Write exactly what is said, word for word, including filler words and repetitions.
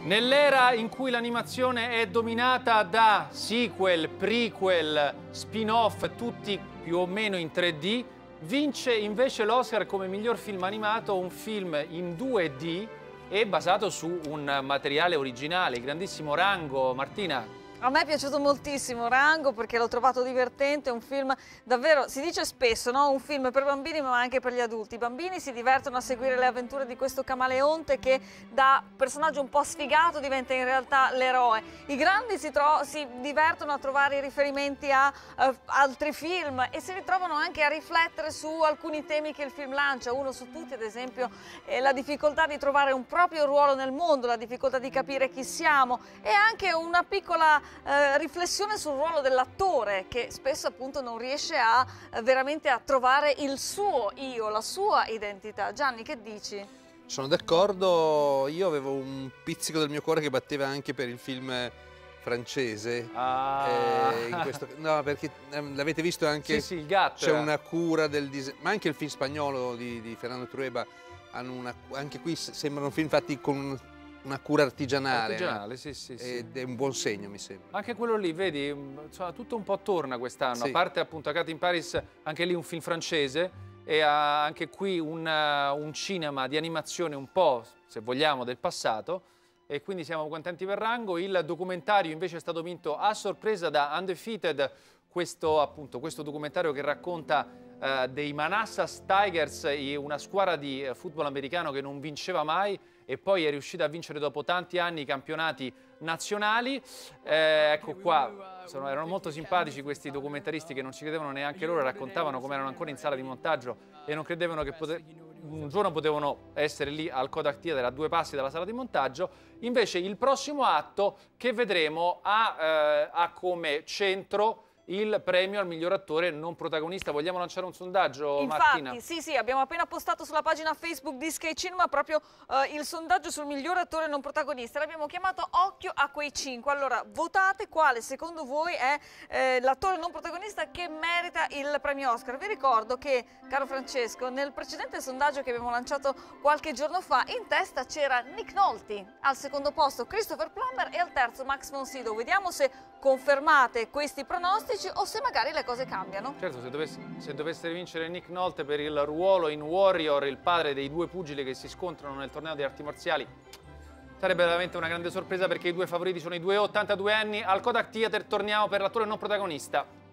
Nell'era in cui l'animazione è dominata da sequel, prequel, spin-off, tutti più o meno in tre D, vince invece l'Oscar come miglior film animato un film in due D e basato su un materiale originale, grandissimo Rango. Martina. A me è piaciuto moltissimo Rango perché l'ho trovato divertente, è un film davvero, si dice spesso, no? Un film per bambini ma anche per gli adulti. I bambini si divertono a seguire le avventure di questo camaleonte che da personaggio un po' sfigato diventa in realtà l'eroe. I grandi si, si divertono a trovare i riferimenti a uh, altri film e si ritrovano anche a riflettere su alcuni temi che il film lancia. Uno su tutti, ad esempio, è la difficoltà di trovare un proprio ruolo nel mondo, la difficoltà di capire chi siamo e anche una piccola Eh, riflessione sul ruolo dell'attore che spesso appunto non riesce a eh, veramente a trovare il suo io, la sua identità. Gianni, che dici? Sono d'accordo, io avevo un pizzico del mio cuore che batteva anche per il film francese. Ah. Eh, in questo, no, perché eh, l'avete visto anche, sì, sì, il gatto. C'è una cura del disegno, ma anche il film spagnolo di, di Fernando Trueba, hanno una, anche qui sembrano film fatti con una cura artigianale, artigianale eh? sì, sì, sì. Ed è un buon segno, mi sembra. Anche quello lì, vedi, insomma, tutto un po' torna quest'anno, Sì. A parte appunto A Cat in Paris, anche lì un film francese e anche qui un, un cinema di animazione un po', se vogliamo, del passato, e quindi siamo contenti per Rango. Il documentario invece è stato vinto a sorpresa da Undefeated, questo, appunto, questo documentario che racconta uh, dei Manassas Tigers, una squadra di uh, football americano che non vinceva mai e poi è riuscita a vincere dopo tanti anni i campionati nazionali. Eh, ecco qua, sono, erano molto simpatici questi documentaristi che non ci credevano neanche loro, raccontavano come erano ancora in sala di montaggio e non credevano che pote un giorno potevano essere lì al Kodak Theater a due passi dalla sala di montaggio. Invece il prossimo atto che vedremo ha, eh, ha come centro il premio al miglior attore non protagonista. Vogliamo lanciare un sondaggio, Infatti, Martina? Infatti, sì, sì, abbiamo appena postato sulla pagina Facebook di Sky Cinema proprio uh, il sondaggio sul miglior attore non protagonista. L'abbiamo chiamato Occhio a quei cinque. Allora, votate quale secondo voi è eh, l'attore non protagonista che merita il premio Oscar. Vi ricordo che, caro Francesco, nel precedente sondaggio che abbiamo lanciato qualche giorno fa, in testa c'era Nick Nolte, al secondo posto Christopher Plummer e al terzo Max von Sydow. Vediamo se confermate questi pronostici o se magari le cose cambiano. Certo, se dovesse, se dovesse vincere Nick Nolte per il ruolo in Warrior, il padre dei due pugili che si scontrano nel torneo di arti marziali, sarebbe veramente una grande sorpresa perché i due favoriti sono i due ottantadue anni. Al Kodak Theater torniamo per l'attore non protagonista.